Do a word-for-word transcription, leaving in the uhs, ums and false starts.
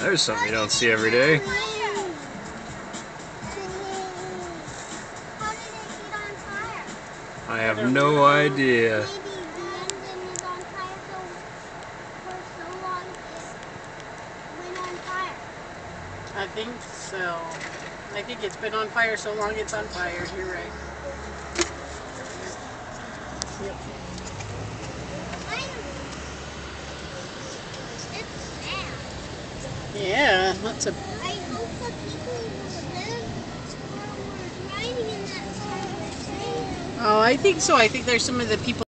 There's something you don't see every day. How did it get on fire? I have no idea. Maybe the engine is on fire so for so long it went on fire. I think so. I think it's been on fire so long it's on fire. You're right. Yep. It's sad. Yeah, lots of. I hope the people who live or were driving in that car were safe. Oh, I think so. I think there's some of the people.